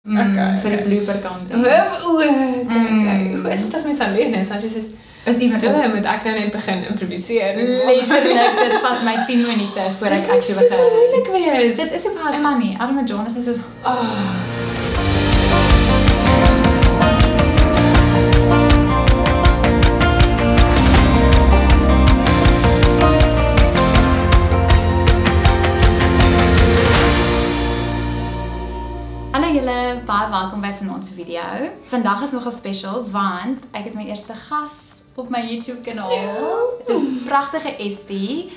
Vir die blooper kant. Hoe is dit as mens alleen is? As jy sê, moet ek nou net begin improviseer. Letterlik, dit vat my 10 minute voor ek actually begin. Dit is super moeilik wees. Dit is super funny. Adam en John is net so... Hallo julle, baie welkom by vanaand se video. Vandag is nogal special want ek het my eerste gas op my YouTube kanaal. Dit is 'n pragtige Estie,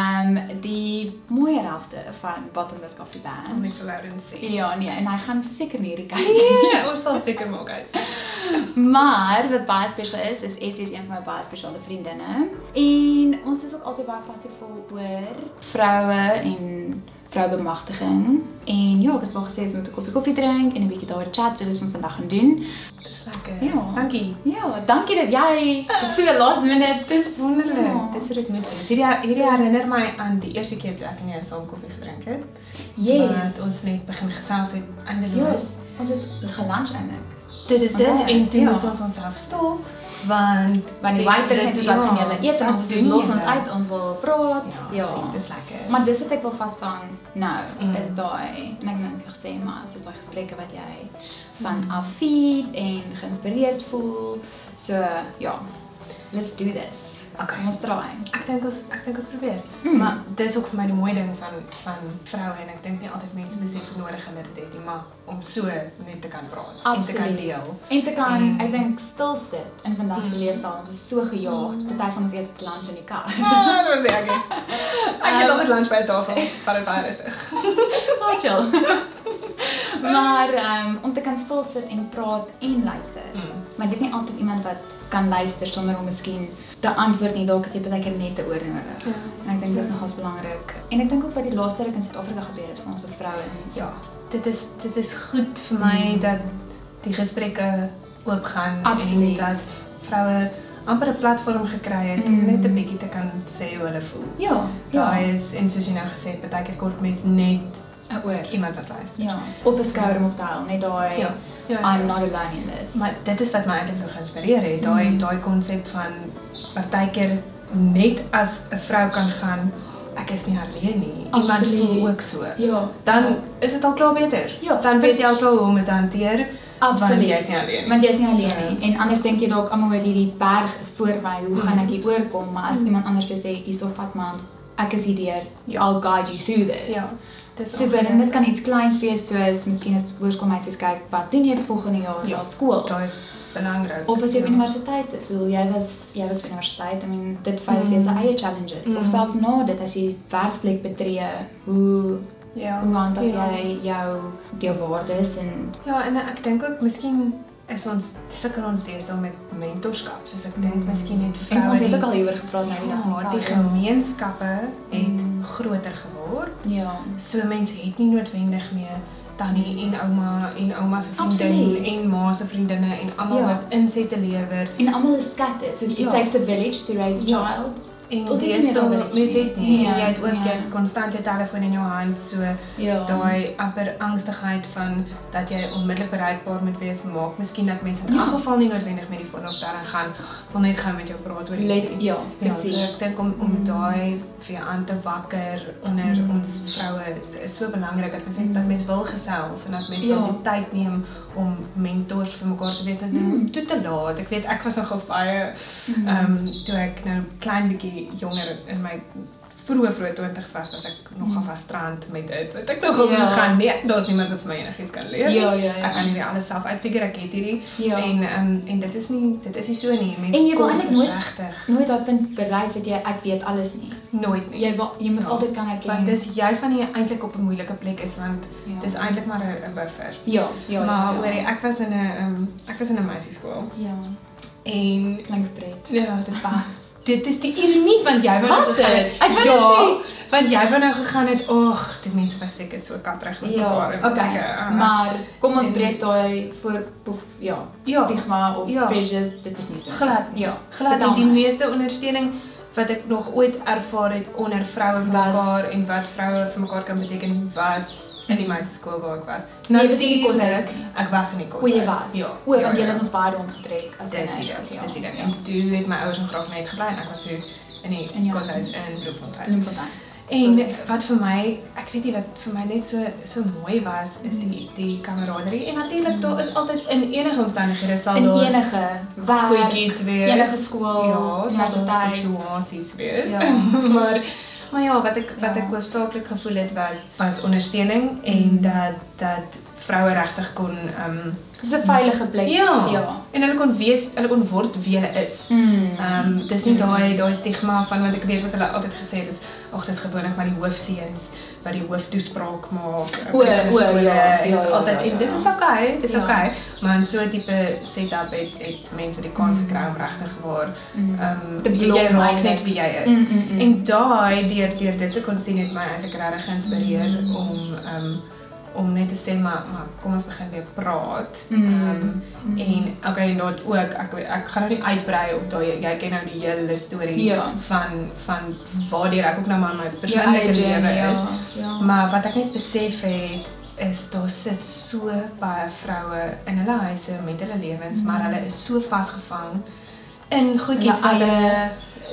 die mooie helfte van Bottomless Coffee Band. Net vir Lauren sê. Ja, nee, en hy gaan seker nie hierdie kyk. Nee, ons sal seker maak guys. Maar wat baie special is Estie is een van my baie spesiale vriendinne. En ons is ook altyd baie passievol oor vroue en vrouebemagtiging. En ja, ek het wel gesê ons moet 'n koppie koffie drink en 'n bietjie daar chat, so dis wat ons vandag gaan doen. Dit is lekker. Ja. Dankie. Ja, dankie dat jy so last minute. Dis wonderlik. Ja. Dis wat dit moet wees. Hierdie herinner my aan die eerste keer toe ek en jy saam koffie gedrink het. Yes. Want ons net begin gesels het eindeloos. Ja, ons het gelunch eintlik. Dit is dit en toe ja. moes ons onsself stop want die waiters het soos wat gaan julle eet en ons los ons uit, ons wil praat. Ja, dit is lekker. Maar dis wat ek wil vasvang nou, is daai, en ek het net gesê, maar soos daai gesprekke wat jy van afeed en geïnspireerd voel. So, ja, let's do this. Okay. Ons try. Ek dink ons probeer. Maar dis ook vir my die mooi ding van vroue en ek dink nie altyd mense besef hoe nodig hulle dit het nie, maar om so net te kan praat en te kan deel. En te kan, ek dink stil sit in vandag se leefstyl. Ons is so gejaagd. Party van ons eet lunch in die kar. Dat was ek. Ek eet altyd lunch by 'n tafel, maar dit baie rustig. Baie chill. Maar om te kan stil sit en praat en luister. Maar dit is nie altyd iemand wat kan luister sonder om miskien te antwoord nie, dalk het jy baie keer net 'n oor nodig. Ja. En ek dink dit is nogals belangrik. En ek dink ook wat die laaste ruk in Suid-Afrika gebeur is vir ons as vrouens. Ja, dit is goed vir my dat die gesprekke oopgaan en dat vroue amper 'n platform gekry het om net 'n bietjie te kan sê hoe hulle voel. Ja, Daai is en soos jy nou gesê het, baie keer kort mense net 'n oor iemand wat luister. Ja, of 'n skouer om op te hou, net daai I'm not alone in this. Maar dit is wat my eintlik so geïnspireer het, daai konsep van partykeer net as 'n vrou kan gaan, ek is nie alleen nie. Iemand voel ook so. Ja. Dan is dit al klaar beter. Ja, dan weet jy al klaar hoe om dit te hanteer. Absoluut. Want jy is nie alleen nie. Want jy is nie alleen nie. En anders dink jy dalk almal weet hierdie berg is voor my, hoe gaan ek hier oorkom? Maar as iemand anders wil sê, hierso vat my hand, ek is hier deur, I'll guide you through this. Ja. Super, en dit kan iets kleins wees soos miskien as hoërskoolmeisies kyk, wat doen jy volgende jaar na skool? Dit is belangrik. Of as jy op universiteit is, jy was op universiteit, I mean, dit face weer sy eie challenges. Of selfs na dit as jy werksplek betree, hoe handhaaf jy jou waardes en en ek dink ook miskien is ons sukkel ons deesdae met mentorskap, soos ek dink miskien net vroue. En ons het ook al hieroor gepraat nou die dag. Die gemeenskappe het groter geword. Ja. So mense het nie noodwendig meer tannie en ouma se vriendin en ma se vriendinne en almal wat inset te lewer. En almal is scattered. So it takes a village to raise a child. En mense het nie, jy het ook jy konstant jou telefoon in jou hand, so daai amper angstigheid van dat jy onmiddellik bereikbaar moet wees, maak miskien dat mense in elk geval nie noodwendig met die foon op daar gaan, wil net gou met jou praat oor iets. Ja, presies. So ek dink om daai vir aan te wakker onder ons vroue is so belangrik dat mense wil gesels en dat mense die tyd neem om mentors vir mekaar te wees en toe te laat. Ek weet ek was nogals baie toe ek nou klein bietjie jonger in my vroeë 20's was ek nogals aan strand met dit. Het ek nogals gegaan, nee, daar's niemand wat vir my enigiets kan leer. Ek kan hierdie alles self uitfigure, ek het hierdie. En dit is nie so nie. En jy wil eintlik nooit daai punt bereik dat jy ek weet alles nie. Nooit nie. Jy moet altyd kan erken. Want dis juist wanneer jy eintlik op 'n moeilike plek is, want dis eintlik maar 'n buffer. Maar hoorie, ek was in 'n meisieskool. Ja. En klink pret. Ja, dit was. Dit is die ironie want jy wou nou gegaan. Want jy wou nou gegaan het. Ag, die mense was seker so katterig met mekaar en okay. Maar kom ons breek daai stigma of prejudice, dit is nie so. Glad nie. Die meeste ondersteuning wat ek nog ooit ervaar het onder vroue vir mekaar en wat vroue vir mekaar kan beteken was in die meisieskool waar ek was. Nee, was nie die kos Natuurlik, ek was in die kos. O, jy was? Ja. O, want julle het ons baie rondgetrek. Dis die ding. En toe het my ouers in Graafrenet gebly en ek was toe in die koshuis in Bloemfontein. En wat vir my, ek weet nie wat vir my net so mooi was, is die kameraderie. En natuurlik daar is altyd in enige omstandighede sal daar enige werk, wees, enige skool, universiteit, situasies wees. Ja. maar ja, wat ek hoofsaaklik gevoel het was ondersteuning en dat vroue regtig kon dis 'n veilige plek. Ja. En hulle kon word wie hulle is. Dis nie daai stigma van wat ek weet wat hulle altyd gesê het is, ag dis gewoonlik maar die hoofseuns wat die hooftoespraak maak. Is altyd en dit is okay, dis okay. Maar in so 'n tipe setup het mense die kans gekry om regtig waar jy raak net wie jy is. En daai deur dit te kon sien het my eintlik regtig geïnspireer om net te sê maar kom ons begin weer praat. En okay, en dat ook ek gaan nou nie uitbrei op daai jy ken nou die hele storie van waardeur ek ook nou maar my persoonlike lewe is. Maar wat ek net besef het is daar sit so baie vroue in hulle huise met hulle lewens, maar hulle is so vasgevang in goedjies wat hulle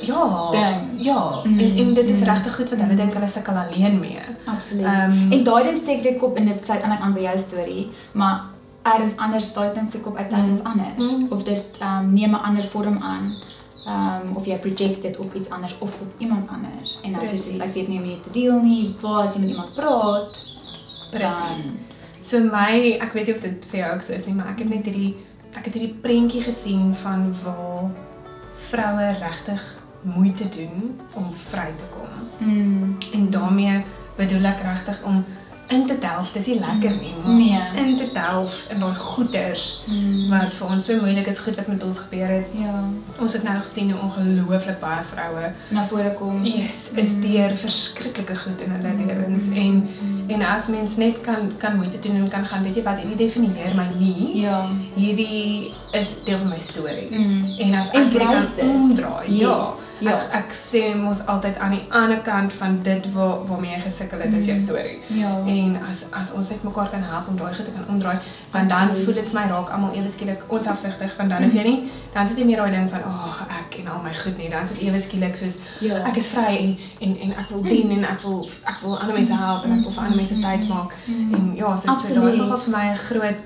en dit is regtig goed wat hulle dink hulle sukkel alleen mee. Absoluut. En daai ding steek weer kop en dit sluit aan by jou storie, maar ergens anders daai ding steek kop uit ergens anders of dit neem 'n ander vorm aan. Of jy project dit op iets anders of op iemand anders. En dan sê ek weet nie hoe om dit te deel nie, waar as jy met iemand praat. Presies. So ek weet nie of dit vir jou ook so is nie, maar ek het hierdie prentjie gesien van waar vroue regtig moeite doen om vry te kom. En daarmee bedoel ek regtig om in te delf, dis nie lekker nie, maar in te delf in daai goeders wat vir ons so moeilik is, goed wat met ons gebeur het. Ons het nou gesien hoe ongelooflik baie vroue na vore kom. Is deur verskriklike goed in hulle lewens en as mens net kan moeite doen en kan gaan, weet jy wat, hierdie definieer my nie. Hierdie is deel van my storie. En as ek dit kan omdraai, ek sê mos altyd aan die ander kant van dit waarmee jy gesukkel het, is jou storie. En as ons net mekaar kan help om daai goed te kan omdraai, want dan voel dit vir my raak almal ewe skielik onselfsugtig, want dan hoef jy nie, dan sit jy meer daai ding van ek en al my goed nie, dan sit ewe skielik soos ek is vry en ek wil dien en ek wil ander mense help en ek wil vir ander mense tyd maak. En so daar is nogal vir my 'n groot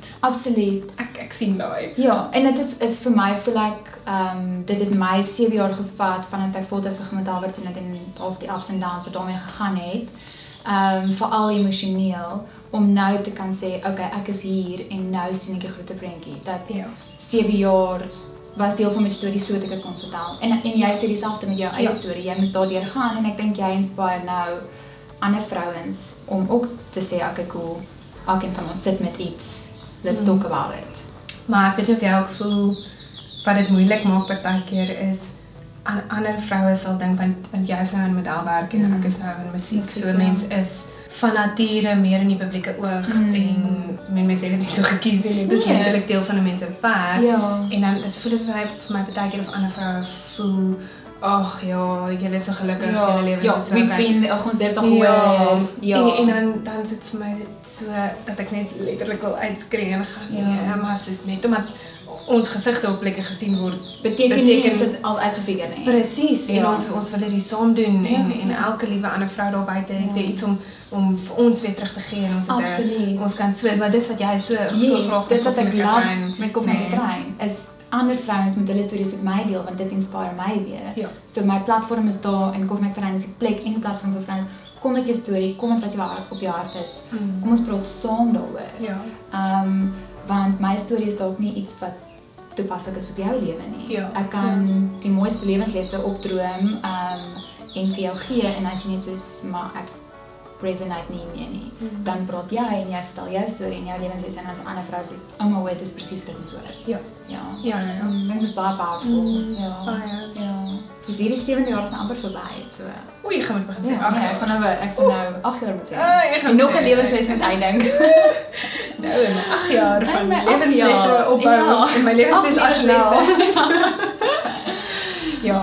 ek sien daai. Ja, en dit is vir my voel ek dit het my 7 jaar gevat vandat ek voltyds begin met Albert en half die ups en downs wat daarmee gegaan het. Veral emosioneel om nou te kan sê, okay, ek is hier en nou sien ek 'n groter prentjie. Dat 7 jaar was deel van my storie so dat ek dit kon vertel. En jy het dieselfde met jou eie storie. Jy moes daardeur gaan en ek dink jy inspireer nou ander vrouens om ook te sê, okay, cool, elkeen van ons sit met iets. Let's talk about it. Maar ek weet nie of jy ook voel wat dit moeilik maak partykeer is ander vroue sal dink want jy is nou in modelwerk en ek is nou in musiek, so mens is van nature meer in die publieke oog en mense het dit nie so gekies nie, dit is letterlik deel van 'n mens se werk en dan dit voel dit vir my partykeer of ander vroue voel ag julle is so gelukkig, julle lewens is so ons het dit al gehoor. En dan sit vir my so dat ek net letterlik wil uitskree en gaan maar soos net omdat ons gesigte op plekke gesien word, beteken nie ons het al uitgefigure nie. Presies, en ons wil dit saam doen en elke liewe ander vrou daar buite het weer iets om vir ons weer terug te gee en ons kan so, maar dis wat jy so graag dis wat ek love met Koffie met die Trein is ander vrouens met hulle stories met my deel want dit inspireer my weer. So my platform is daar en Koffie met die Trein is die plek en die platform vir vrouens. Kom met jou storie, kom met wat op jou hart is. Kom ons praat saam daaroor. Want my storie is dalk nie iets wat toepaslik is op jou lewe nie. Ek kan die mooiste lewenslesse opdroom en vir jou gee en as jy net soos maar ek resonate nie meer nie. Dan praat jy en jy vertel jou storie en jou lewenslesse en as 'n ander vrou sê, "Ouma, dit is presies dit en so." Dit is baie powerful. Dus hierdie 7 jaar is nou amper verby, so. Oei, jy gaan met begin sê 8 jaar. Ek sal nou 8 jaar moet sê. En nog 'n lewensles met uitdink. Nou, 8 jaar van lewenslesse opbou en my lewensles afsluit.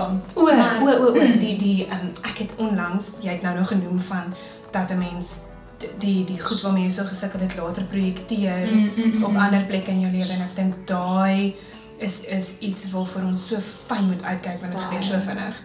die ek het onlangs, jy het nou genoem van dat 'n mens die goed waarmee jy so gesukkel het later projekteer op ander plekke in jou lewe en ek dink daai is iets waarvoor ons so fyn moet uitkyk want dit gebeur so vinnig.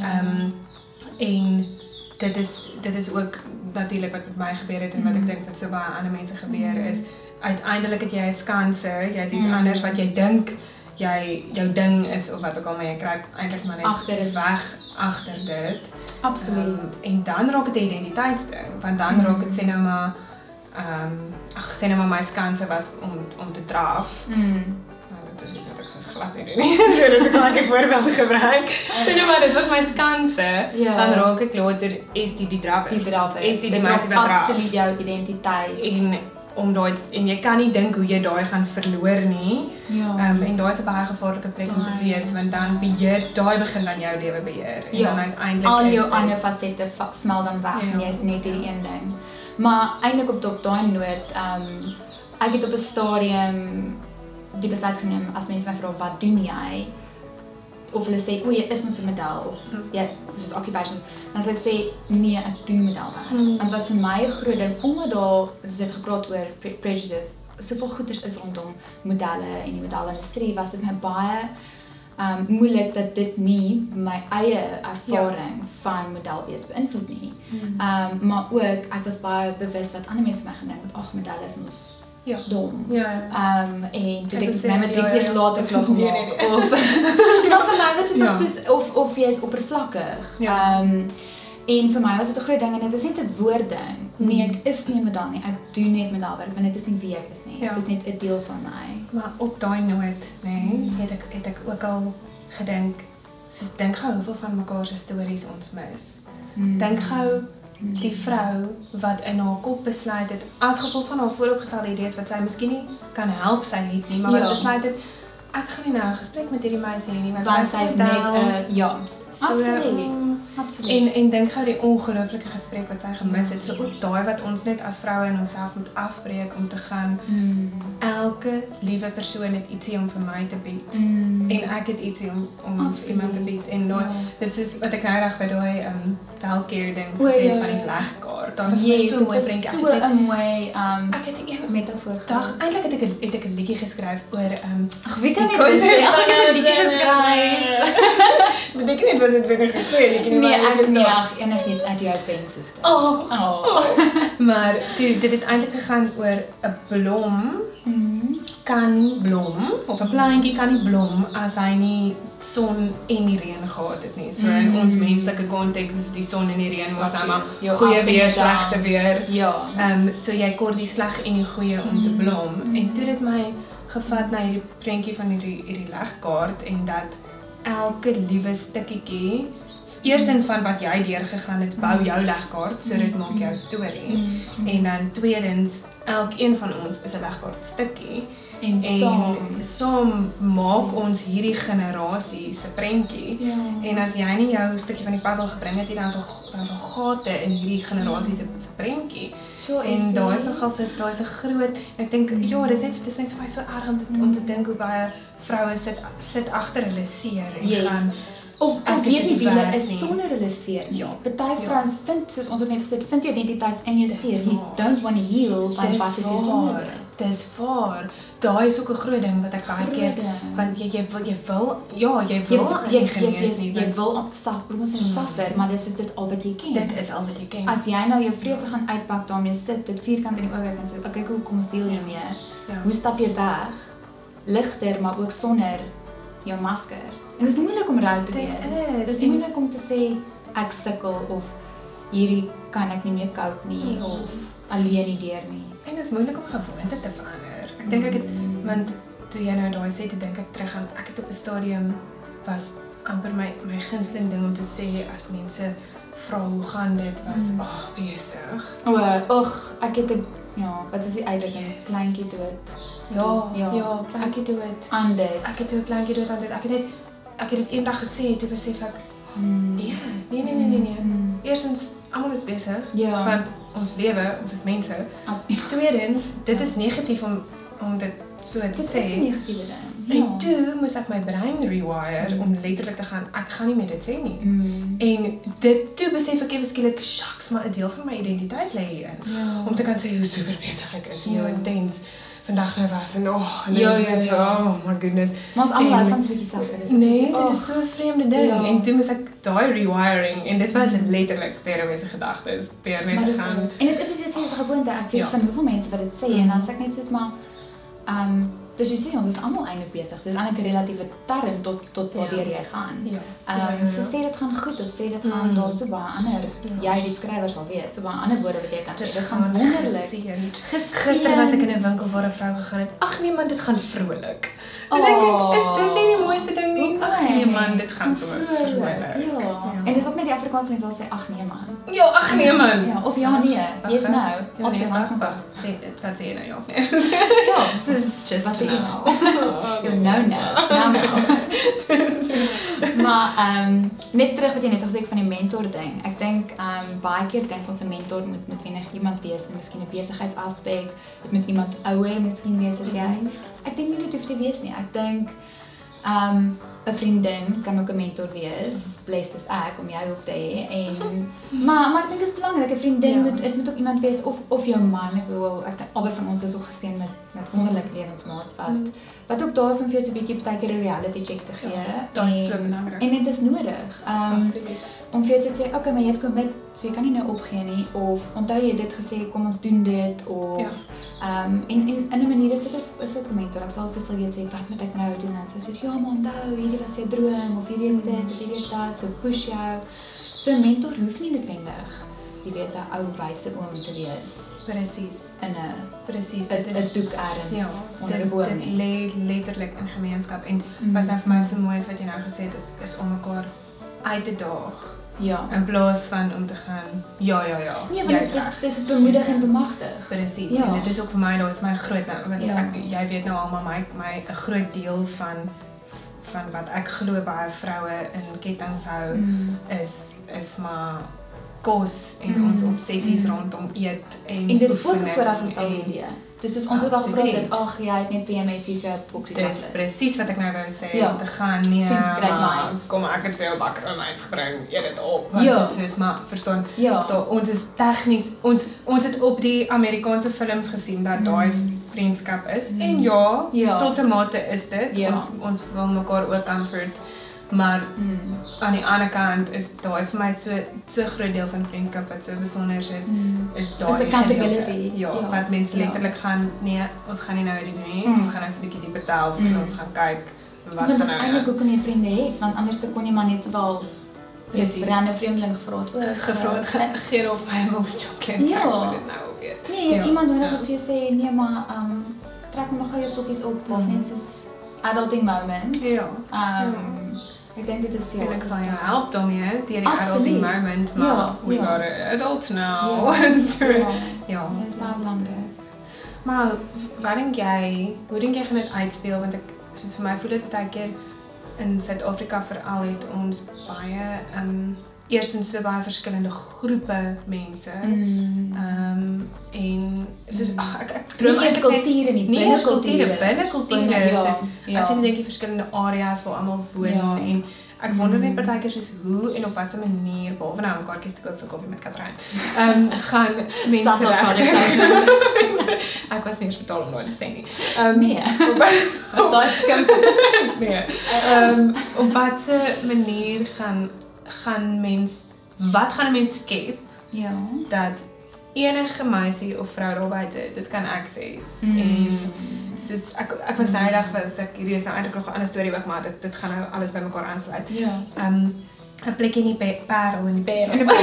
En dit is ook natuurlik wat met my gebeur het en wat ek dink met so baie ander mense gebeur is uiteindelik het jy 'n skanse, jy het iets anders wat jy dink jou ding is of wat ook al maar jy kry eintlik maar net weg agter dit. Absoluut. En dan raak dit 'n identiteitsding, want dan raak dit sê nou maar sê nou maar my skanse was om te draf. Dit is iets wat ek soos glad nie doen nie. So dis ek kan 'n voorbeeld gebruik. Sê nou maar dit was my skanse, dan raak ek later is die draf. Die draf is die meisie wat draf. Absoluut jou identiteit. En jy kan nie dink hoe jy daai gaan verloor nie. En daai is 'n baie gevaarlike plek om te wees want dan daai begin dan jou lewe beheer en dan uiteindelik al jou ander fasette smel dan weg en jy is net hierdie een ding. Maar eintlik op daai noot, ek het op 'n stadium die besluit geneem as mense my vra wat doen jy? Of hulle sê, jy is mos 'n model of jy soos occupation. Dan sê ek nee, ek doen modelwerk. Want was vir my 'n groot ding omdat daar dit gepraat oor prejudice, soveel goeders is rondom modelle en die modelindustrie was dit my baie moeilik dat dit nie my eie ervaring van model wees beïnvloed nie. Maar ook ek was baie bewus wat ander mense my gedink het, ag modelle is mos dom. En toe ek my matriek eers later klaar gemaak. Of maar vir my was dit ook soos of jy is oppervlakkig. En vir my was dit 'n groot ding en dit is net 'n woordding. Nee, ek is nie 'n model nie. Ek doen net modelwerk, maar dit is nie wie ek is nie. Dit is net 'n deel van my. Maar op daai noot, het ek ook al gedink, soos dink gou hoeveel van mekaar se stories ons mis. Dink gou die vrou wat in haar kop besluit het as gevolg van haar vooropgestelde idees wat sy miskien nie kan help sy het nie, maar wat besluit het ek gaan nie nou 'n gesprek met hierdie meisie hê nie want sy is net absoluut. En dink gou die ongelooflike gesprek wat sy gemis het. So ook daai wat ons net as vroue in onsself moet afbreek om te gaan elke liewe persoon het ietsie om vir my te bied. En ek het ietsie om iemand te bied. En dis is wat ek nou reg by daai welkeer ding gesê het van die legkaart. Daar was so mooi prentjie. So 'n mooi ek het 'n metafoor. Eintlik het ek 'n liedjie geskryf oor ag wie kan dit sê? Ek het 'n liedjie geskryf. Beteken dit was dit weer 'n goeie liedjie nie? Nee, ek nie enigiets uit jou pen system. Maar dit het eintlik gegaan oor 'n blom kan nie blom of 'n plantjie kan nie blom as hy nie son en die reën gehad het nie. So in ons menslike konteks is die son en die reën mos nou maar goeie weer, slegte weer. So jy kort die sleg en die goeie om te blom. En toe dit my gevat na hierdie prentjie van hierdie legkaart en dat elke liewe stukkietjie eerstens van wat jy deurgegaan het, bou jou legkaart, so dit maak jou storie. En dan tweedens, elkeen van ons is 'n legkaart stukkie. En saam maak ons hierdie generasie se prentjie. En as jy nie jou stukkie van die puzzle gebring het nie, dan sal gate in hierdie generasie se prentjie. En daar is nogal daar is 'n groot, ek dink dis net vir my so erg om te dink hoe baie vroue sit agter hulle seer en gaan of weet nie wie hulle is sonder hulle seer. Party vrouens vind soos ons ook net gesê, vind jou identiteit in jou seer. You don't want to heal van wat is jou sonder. Dis waar. Daai is ook 'n groot ding wat ek baie keer want jy wil stap, ons in suffer, maar dis al wat jy ken. Dit is al wat jy ken. As jy nou jou vrese gaan uitpak daarmee sit, dit vierkant in die oë en so, kyk hoe kom ons deel hiermee. Hoe stap jy weg? Ligter, maar ook sonder jou masker. En dit is moeilik om rou te wees. Dit is moeilik om te sê ek sukkel of hierdie kan ek nie meer cope nie of alleen nie deur nie. En dit is moeilik om gewoonte te verander. Ek dink ek het want toe jy nou daai sê, toe dink ek terug aan ek het op 'n stadium was amper my gunsteling ding om te sê as mense vra hoe gaan dit was besig. Ek het wat is die uitdrukking? Kleintjie dood. Kleintjie dood. Aan dit. Ek het 'n kleintjie dood aan dit. Ek het dit eendag gesê, toe besef ek nee. Eerstens, almal is besig, want ons lewe, ons is mense. Tweedens, dit is negatief om dit so te Dit sê. is 'n negatiewe ding. En toe moes ek my brein rewire om letterlik te gaan, ek gaan nie meer dit sê nie. En dit toe besef ek ewe skielik, shucks, maar 'n deel van my identiteit lê hierin. Om te kan sê hoe super besig ek is en hoe intens vandag nou was en oh my goodness. Maar ons almal hou van so 'n bietjie selfvertroue. Nee, dit is so 'n vreemde ding. En toe moes ek daai rewiring en dit was letterlik deur mense gedagtes deur net gaan. En dit is soos jy sê, 'n gewoonte. Ek weet van hoeveel mense wat dit sê en dan sê ek net soos maar dus jy sê ons is almal eintlik besig. Dis eintlik 'n relatiewe term tot waardeur jy gaan. So sê dit gaan goed of sê dit gaan daar's so baie ander. Jy die skrywer sal weet, so baie ander woorde wat jy kan sê. Dit gaan wonderlik. Gister was ek in 'n winkel waar 'n vrou gegaan het. Ag nee man, dit gaan vrolik. Toe dink ek, is dit nie die mooiste ding nie? Ag nee man, dit gaan so vrolik. En dis ook net die Afrikaanse mense wat sê ag nee man. Ja, ag nee man. Ja, of ja nee. Yes no. Of nee, man sê dat sê nou ja of nee. Ja, soos just wat jy nou. Nou. Maar net terug wat jy net gesê het van die mentor ding. Ek dink baie keer dink ons 'n mentor moet noodwendig iemand wees en miskien 'n besigheidsaspek, dit moet iemand ouer miskien wees as jy. Ek dink nie dit hoef te wees nie. Ek dink 'n vriendin kan ook 'n mentor wees. Blessed is ek om jou ook te hê en maar ek dink dit is belangrik 'n vriendin moet ook iemand wees of jou man. Ek bedoel ek albei van ons is ook geseën met wonderlike lewensmaats wat ook daar is om vir jou so 'n bietjie partykeer 'n reality check te gee. Dit is so belangrik. En dit is nodig. Om vir jou te sê, okay, maar jy het commit, so jy kan nie nou opgee nie of onthou jy dit gesê, kom ons doen dit of en in 'n manier is dit ook 'n mentor. Ek sal vir jy sê wat moet ek nou doen? Dan sê jy ja, maar onthou, hierdie was jou droom of hierdie is dit of hierdie is dat, so push jou. So 'n mentor hoef nie noodwendig, jy weet, 'n ou wyse oom te wees. Presies. In 'n doek ergens onder 'n boom nie. Dit lê letterlik in gemeenskap en wat nou vir my so mooi is wat jy nou gesê het is om mekaar uit te daag. In plaas van om te gaan ja. Nee, want dit is bemoedig en bemagtig. Presies. En dit is ook vir my dit is my groot want jy weet nou almal my 'n groot deel van wat ek glo baie vroue in kettinge hou is maar kos en ons obsessies rondom eet en dit is ook 'n voorafgestelde idee. Dus ons het al gepraat dat ag jy het net PMS's vir boksie klas. Dis presies wat ek nou wou sê om te gaan nee. Kom ek het vir jou bakkermys gebring, eet dit op. Want dit is maar verstaan. Ons is tegnies ons het op die Amerikaanse films gesien dat daai vriendskap is en tot 'n mate is dit. Ons wil mekaar ook comfort. Maar aan die ander kant is daai vir my so groot deel van vriendskap wat so besonder is daai accountability. Wat mense letterlik gaan nee, ons gaan nie nou hierdie doen nie. Ons gaan nou so 'n bietjie dieper delf en ons gaan kyk wat gaan nou. Want dit is eintlik hoekom jy vriende het, want anders kon jy maar net sowel rande vreemdeling gevra het gee of by box chocolate. Ja. Moet dit nou ook weet. Nee, jy het iemand nodig wat vir jou sê nee, maar trek maar gou jou sokkies op of net soos adulting moment. Ek dink dit is ek sal jou help daarmee deur die adulting moment, maar we are adults now. Dit is baie belangrik. Maar hoe dink jy gaan dit uitspeel want ek soos vir my voel dit baie keer in Suid-Afrika veral het ons baie eerstens so baie verskillende groepe mense. En soos ek droom eers kulture nie, binne kulture is as jy dink die verskillende areas waar almal woon en ek wonder net partykeer soos hoe en op watter manier behalwe nou om kaartjies te koop vir koffie met Katrein. Gaan mense regtig. Ek was nie eens betaal om nooit te sê nie. Nee. Was daai skimp? Nee. Op watter manier wat gaan 'n mens skep? Dat enige meisie of vrou daar buite dit kan access en soos ek was nou eendag hierdie is nou eintlik nog 'n ander storie ook maar dit gaan nou alles bymekaar aansluit. 'n plekkie in die parel in die parel. Jy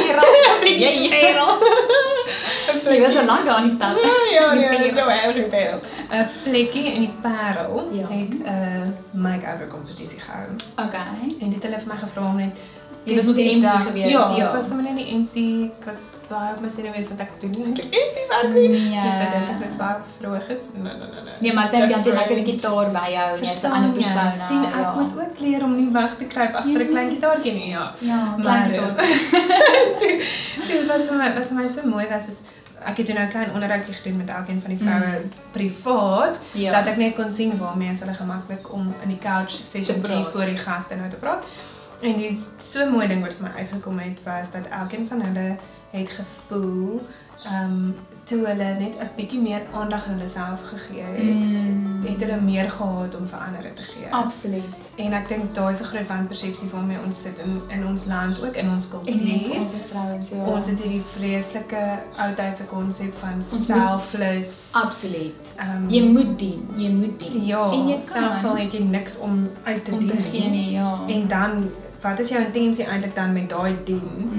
was so lank daar in die stad. Nee, so erg in die parel. 'n plekkie in die parel het 'n make-over kompetisie gehou. Okay. En dit hulle vir my gevra om net jy was mos die MC gewees. Ja, ek was sommer net die MC, ek was baie op my senuwees want ek doen nie MC werk nie. Dus ek dink as dit baie vroeg is. Nee. Nee, maar ek dink jy het 'n lekker gitaar by jou en jy's 'n ander persoon. Sien, ek moet ook leer om nie weg te kruip agter 'n klein gitaartjie nie, Ja, klein gitaar. Dit was wat vir my so mooi was is ek het nou 'n klein onderhoudjie gedoen met elkeen van die vroue privaat, dat ek net kon sien waarmee is hulle gemaklik om in die couch session voor die gaste nou te praat. En die so mooi ding wat vir my uitgekom het, was dat elkeen van hulle het gevoel, toe hulle net 'n bietjie meer aandag aan hulle self gegee het hulle meer gehad om vir ander te gee. Absoluut. En ek dink daai is 'n groot wanpersepsie waarmee ons sit in ons land ook, in ons kultuur. En ons as vrouens, ja. Ons het hierdie vreeslike oudtydse konsep van selfless. Absoluut. Jy moet dien. Ja, en jy kan selfs al het jy niks om uit te dien nie. Ja. En dan, wat is jou intensie eintlik dan met daai dien?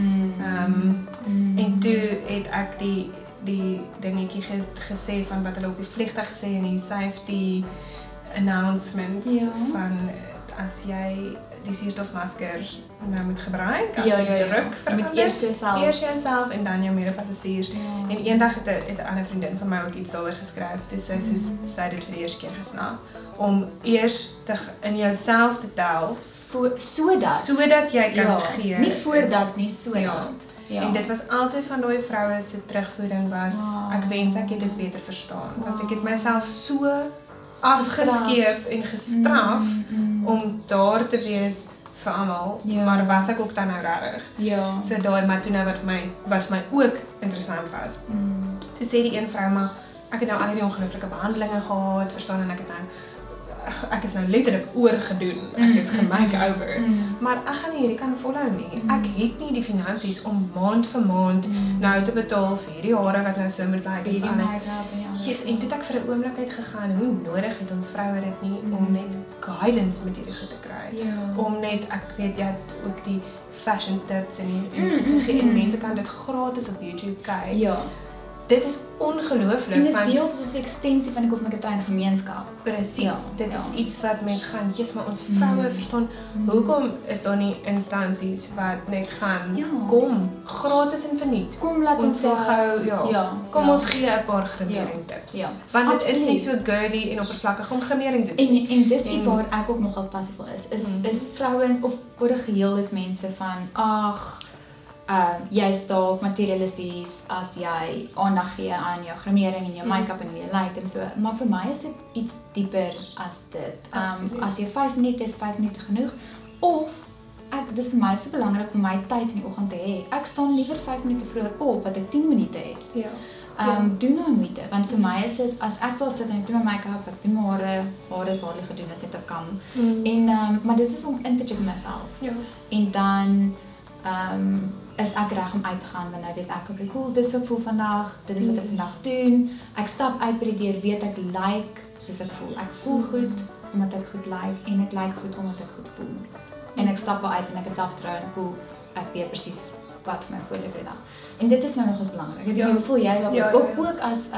En toe het ek die dingetjie gesê van wat hulle op die vliegtuig sê in die safety announcements van as jy die suurstofmasker nou moet gebruik, as jy druk met eers jouself en dan jou medepassasiers. En eendag het 'n ander vriendin van my ook iets daaroor geskryf. Dis sy het dit vir die eerste keer gesnap om eers in jouself te delf sodat jy kan gee. Nie voordat nie, sodat. Ja. En dit was altyd van daai vroue se terugvoering was, ek wens ek het dit beter verstaan, want ek het myself so afgeskeep en gestraf om daar te wees vir almal, maar was ek ook dan nou regtig? Ja. So daai, maar toe nou wat vir my ook interessant was. Toe sê die een vrou, maar ek het nou al hierdie ongelooflike behandelinge gehad, verstaan, en ek is nou letterlik oorgedoen, ek is gemake-over, maar ek gaan nie hierdie kan volhou nie. Ek het nie die finansies om maand vir maand nou te betaal vir hierdie hare wat nou so moet lyk en alles. En toe het ek vir 'n oomblik uitgegaan, hoe nodig het ons vroue dit nie om net guidance met hierdie goed te kry. Om net, ek weet jy het ook die fashion tips en mense kan dit gratis op YouTube kyk. Ja. Dit is ongelooflik. En dit is deel van so 'n ekstensie van die kosmopolitiese gemeenskap. Presies. Dit is iets wat mense gaan, maar ons vroue verstaan, hoekom is daar nie instansies wat net gaan, kom, gratis en verniet. Kom laat ons gou, kom ons gee 'n paar grimering tips. Want dit is nie so girly en oppervlakkig om grimering te doen. En dis iets waar ek ook nogal passievol is vrouens of oor geheel is mense van, jy is dalk materialisties as jy aandag gee aan jou grimering en jou make-up en hoe jy lyk en so, maar vir my is dit iets dieper as dit. As jy 5 minute is 5 minute genoeg, of dis vir my so belangrik om my tyd in die oggend te hê. Ek staan liewer 5 minute vroeër op wat ek 10 minute het. Doen nou moeite, want vir my is dit, as ek daar sit en ek doen my make-up, ek doen my hare is hardly gedoen as net ek kan. En maar dit is om in te check myself. En dan is ek reg om uit te gaan, want nou weet ek, okay, cool, dis wat ek voel vandag, dit is wat ek vandag doen. Ek stap uit by die deur, weet ek lyk soos ek voel. Ek voel goed omdat ek goed lyk en ek lyk goed omdat ek goed voel. En ek stap wel uit en ek het selfvertroue en cool, ek weet presies wat vir my voel vir die dag. En dit is my nogals belangrik. Ek weet hoe voel jy daaroor? Ook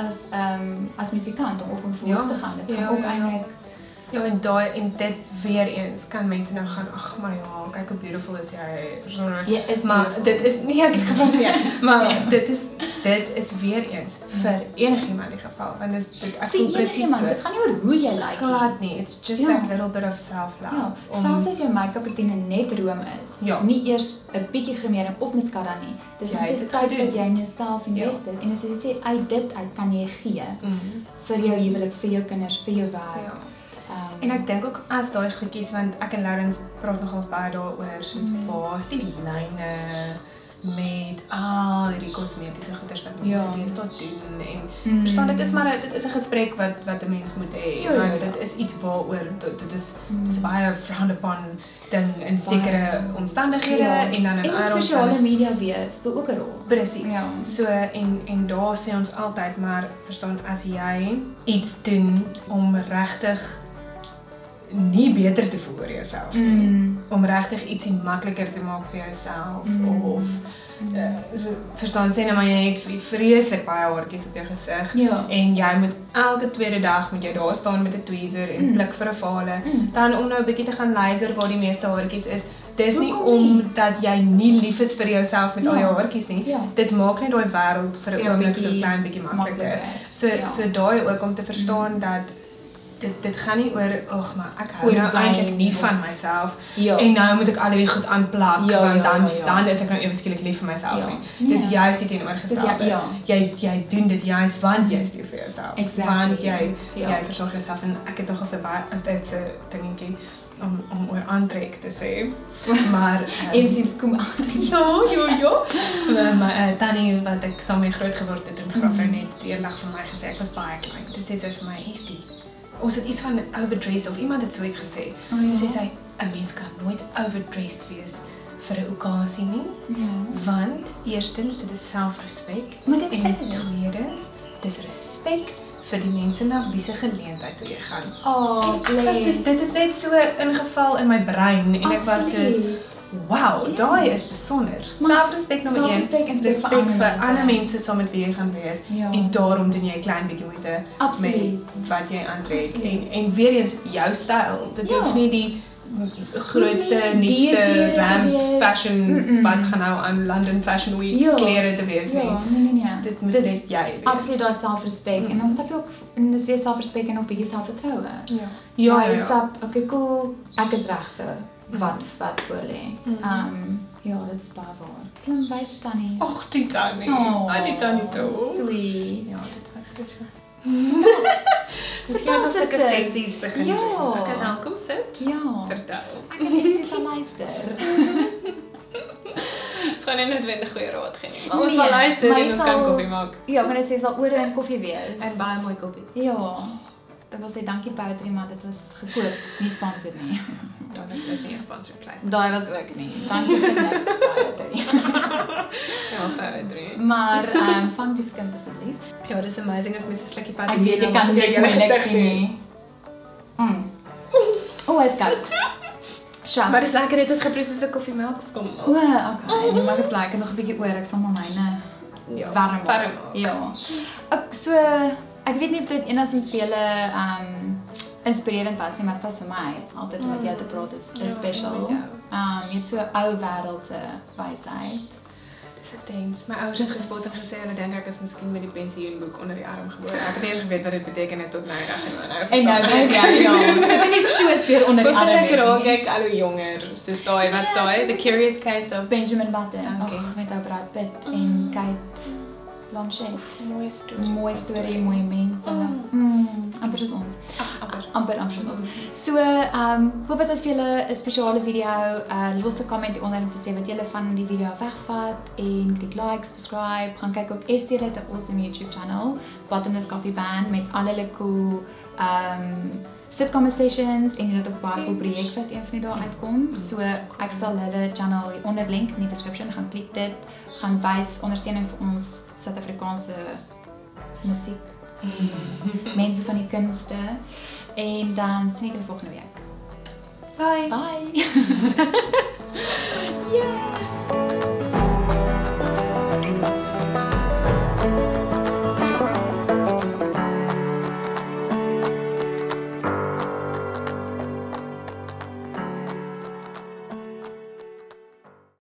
as musikant om op en voor te gaan. Dit gaan ook eintlik. En dit weer eens kan mense nou gaan, ag maar ja, kyk hoe beautiful is jy. Maar dit is nie, ek het gevra nie, maar dit is weer eens vir enigiemand die geval, want ek voel presies so. Dit gaan nie oor hoe jy lyk nie. Glad nie, it's just that little bit of self-love. Selfs as jou make-up routine net room is, nie eers 'n bietjie grimering of mascara nie. Dis net die tyd wat jy in jouself invest het. En as jy sê uit dit uit kan jy gee vir jou huwelik, vir jou kinders, vir jou werk. En ek dink ook as daai goedjies, want ek en Lawrence praat nogal baie daaroor, soos waar is die lyne met hierdie kosmetiese goeders wat mense deesdae doen en verstaan, dit is 'n gesprek wat 'n mens moet hê, want dit is iets waaroor dit is baie frowned upon ding in sekere omstandighede en dan in ander sosiale media weer speel ook 'n rol. Presies. So en daar sê ons altyd, maar verstaan, as jy iets doen om regtig nie beter te voel oor jouself nie, om regtig ietsie makliker te maak vir jouself of verstaan, sê nou maar jy het vreeslik baie haartjies op jou gesig en jy moet elke tweede dag moet jy daar staan met 'n tweezer en blik vir 'n fale, dan om nou 'n bietjie te gaan laser waar die meeste haartjies is. Dis nie omdat jy nie lief is vir jouself met al jou haartjies nie. Dit maak net daai wêreld vir 'n oomblik so klein bietjie makliker. So daai ook om te verstaan dat dit gaan nie oor maar ek hou nou eintlik nie van myself en nou moet ek al hierdie goed aanplak want dan is ek nou ewe skielik lief vir myself nie. Dis juist die teenoorgestelde. Jy doen dit juist want jy is lief vir jouself. Want jy versorg jouself en ek het nogal so baie altyd 'n dingetjie om oor aantrek te sê. Maar eventjies kom maar Tannie wat ek saam mee groot geword het en mevrou net eerlik vir my gesê ek was baie klein. Toe sê sy vir my, "Estie, ons het iets van overdressed of iemand het so iets gesê." Toe sê sy, "'n mens kan nooit overdressed wees vir 'n okasie nie." Want eerstens dit is selfrespek en tweedens dis respek vir die mense na wie se geleentheid toe jy gaan. En ek was soos dit het net so ingeval in my brein en ek was soos wow, daai is besonder. Selfrespek nommer 1, respek vir ander mense saam met wie jy gaan wees en daarom doen jy 'n klein bietjie moeite met wat jy aantrek en weer eens jou styl. Dit hoef nie die grootste, nuutste ramp fashion wat gaan nou aan London Fashion Week klere te wees nie. Nee. Dit moet net jy wees. Absoluut daai selfrespek en dan stap jy ook en dis weer selfrespek en ook bietjie selfvertroue. Ja. Stap, okay, cool. Ek is reg vir wat voor lê. Dit is baie waar. Slim wyse Tannie. Ag, die Tannie. Die Tannie toe. Sweet. Ja, dit was goed. Miskien moet ons sulke sessies begin doen. Ek kan welkom sit. Vertel. Ek het net sal luister. Dit's gewoon nie noodwendig goeie raad gee nie. Maar ons sal luister en ons kan koffie maak. Ja, maar dit sê sal oor en koffie wees. En baie mooi koffie. Ja. Ek wil sê dankie Poetry, maar dit was gekoop, nie sponsored nie. Daar was ook nie 'n sponsored place. Daai was ook nie. Dankie vir niks Poetry. Poetry. Maar vang die skimp asseblief. Ja, dis amazing as mens 'n slukkie vat. Ek weet jy kan net niks nie. Hy's koud. Sjoe. Maar dis lekker dit het geprosesede koffiemelk kom. Okay. Nee, maar dit bly ek nog 'n bietjie oor. Ek sal maar myne warm maak. Ja. Ek weet nie of dit enigstens vir julle inspirerend was nie, maar dit was vir my altyd om met jou te praat is special. Jy het so ou wêreldse wysheid. Dis intens. My ouers het gespot en gesê hulle dink ek is miskien met die pensioenboek onder die arm gebore. Ek het eers geweet wat dit beteken het tot nou dag en nou dink jy so dit is so seer onder die arm. Ek raak ek al hoe jonger. Soos daai wat's daai? The Curious Case of Benjamin Button. Okay, met ou Brad Pitt en Kate Blanchett. Mooi storie, mooi mense. Amper soos ons. Amper soos ons. So, hoop dit was vir julle 'n spesiale video. Los 'n comment onder om te sê wat julle van die video wegvat en klik like, subscribe. Gaan kyk op Estie het 'n awesome YouTube channel, Bottomless Coffee Band met al hulle cool sit conversations en dit ook baie cool projek wat een van die dae uitkom. So, ek sal hulle channel hier onder link in die description. Gaan klik dit. Gaan wys ondersteuning vir ons Suid-Afrikaanse musiek en mense van die kunste en dan sien ek julle volgende week. Bye. Bye. Yeah.